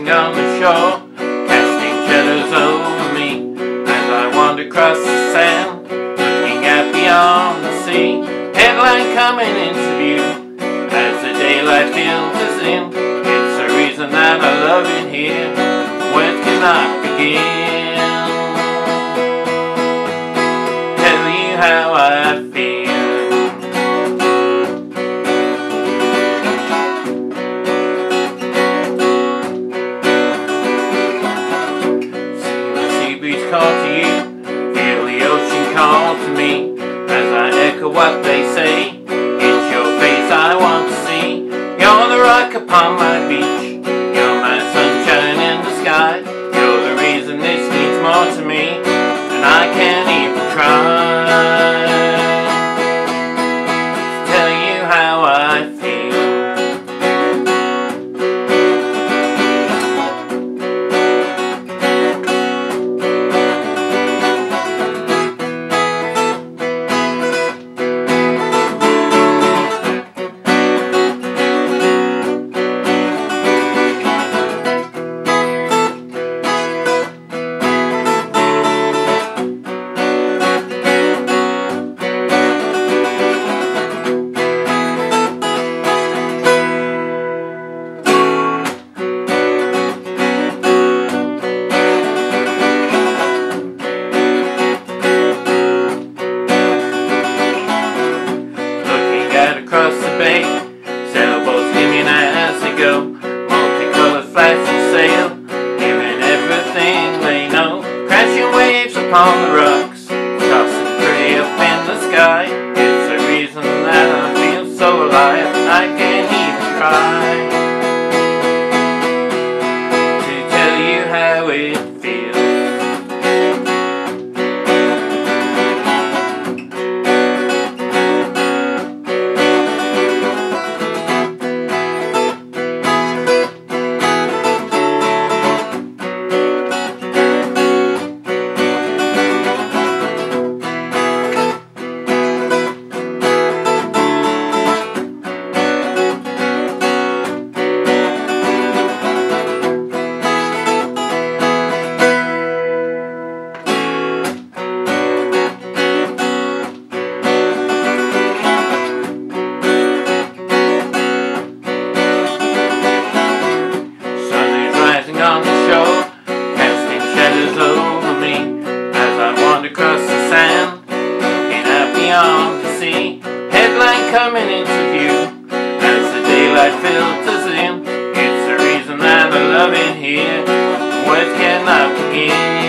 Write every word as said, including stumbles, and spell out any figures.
rising on the shore, casting shadows over me as I wander across the sand, looking out beyond the sea. Headline coming into view as the daylight filters in. It's the reason that I love it here. Words cannot begin. Tell you how I feel. Call to you, feel the ocean call to me as I echo what they say. It's your face I want to see. You're the rock upon my beach, you're my sunshine in the sky. You're the reason this means more to me than I can even try to tell you how I feel. Across the bay, sailboats skimming as they go, multicolored flashing sail, giving everything they know. Crashing waves upon the rocks, tossing prey up in the sky. It's the reason that I feel so alive, I can't even try to tell you how it feels. On the shore, casting shadows over me as I wander across the sand, looking out beyond the sea. Headline coming into view as the daylight filters in. It's the reason that I love it here. Words cannot begin.